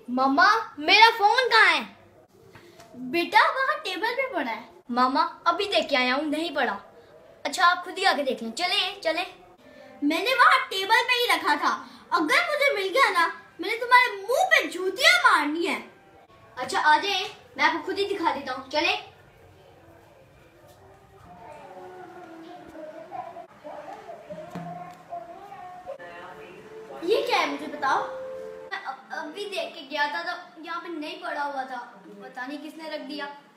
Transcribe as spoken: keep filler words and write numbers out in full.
मामा मेरा फोन कहाँ है? बेटा वहाँ टेबल पे पड़ा है। मामा अभी देख के आया हूँ, नहीं पड़ा। अच्छा आप खुद ही आके देख लें। चले चले। मैंने वहाँ टेबल पे ही रखा था, अगर मुझे मिल गया ना मैंने तुम्हारे मुंह पे जूतियां मारनी है। अच्छा आ जाए, मैं आपको खुद ही दिखा देता हूँ। चले। ये क्या है मुझे बताओ। मैं अभी देख के गया था तो यहाँ पे नहीं पड़ा हुआ था, पता नहीं किसने रख दिया।